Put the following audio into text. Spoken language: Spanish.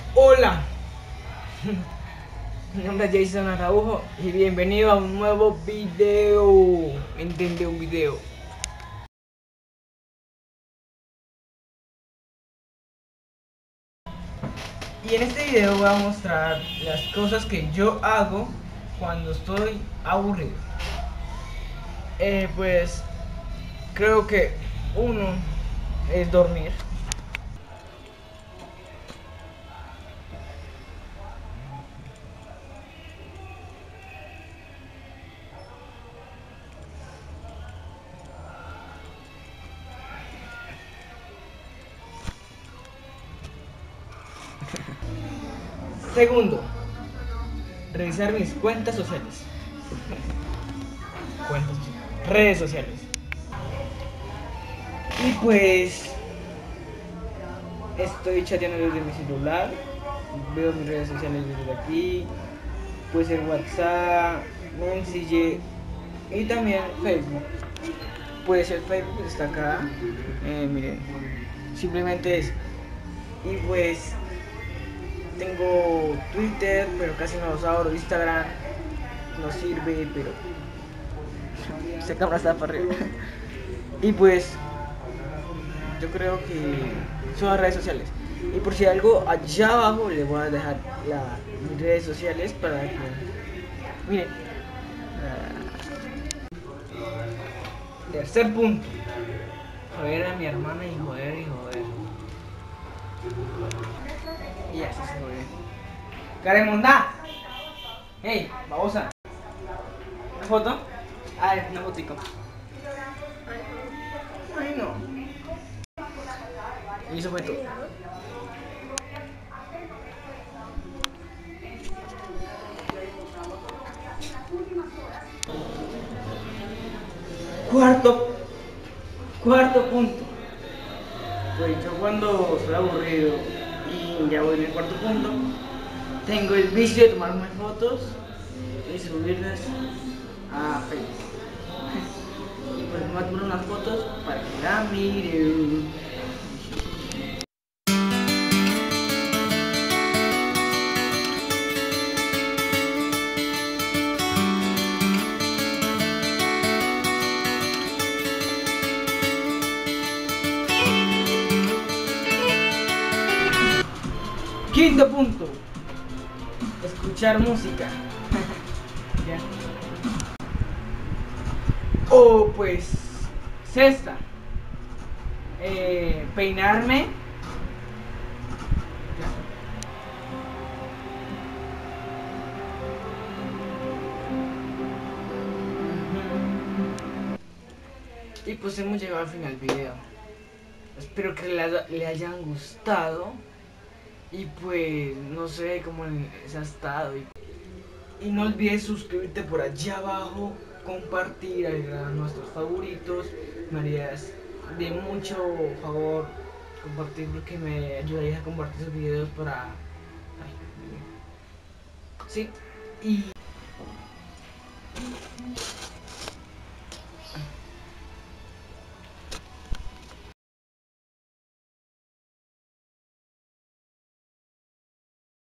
Hola, mi nombre es Jason Araujo y bienvenido a un nuevo video. ¿Entiende? Un video. Y en este video voy a mostrar las cosas que yo hago cuando estoy aburrido. Pues creo que uno es dormir. Segundo, revisar mis cuentas sociales. Cuentas sociales. Redes sociales. Y pues estoy chateando desde mi celular, veo mis redes sociales desde aquí, puede ser WhatsApp, Messenger y también Facebook. Puede ser Facebook, está acá, miren, simplemente es. Y pues tengo Twitter, pero casi no lo abro, Instagram no sirve, pero esa cámara está para arriba. Y pues yo creo que son las redes sociales. Y por si algo, allá abajo les voy a dejar mis redes sociales para que miren. Tercer punto, joder a mi hermana y joder y joder. Y así se jode. Caremonda, hey, babosa, ¿una foto? Ah, una fotico. Ay no. Y eso fue todo. Cuarto punto. Pues yo cuando estoy aburrido y ya voy en el cuarto punto, tengo el vicio de tomarme fotos y subirlas a Facebook. Y pues me voy a tomar unas fotos para que la miren. Quinto punto, escuchar música. ¿Ya? O pues, sexta, peinarme. Y pues hemos llegado al final del video. Espero que le hayan gustado. Y pues no sé cómo les ha estado. Y no olvides suscribirte por allá abajo, compartir, agregar a nuestros favoritos. Me harías de mucho favor compartir porque me ayudarías a compartir esos videos para... Ay, sí. Y